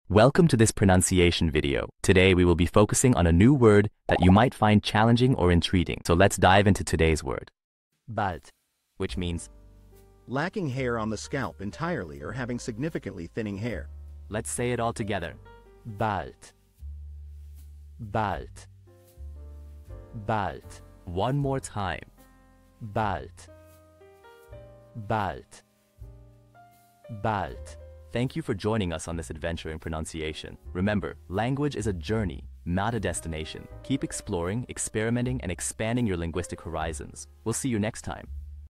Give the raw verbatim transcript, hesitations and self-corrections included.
Welcome to this pronunciation video. Today we will be focusing on a new word that you might find challenging or intriguing. So let's dive into today's word. Bald, which means lacking hair on the scalp entirely or having significantly thinning hair. let's say it all together. Bald. Bald. Bald. One more time. Bald. Bald. Bald. Thank you for joining us on this adventure in pronunciation. Remember, language is a journey, not a destination. Keep exploring, experimenting, and expanding your linguistic horizons. We'll see you next time.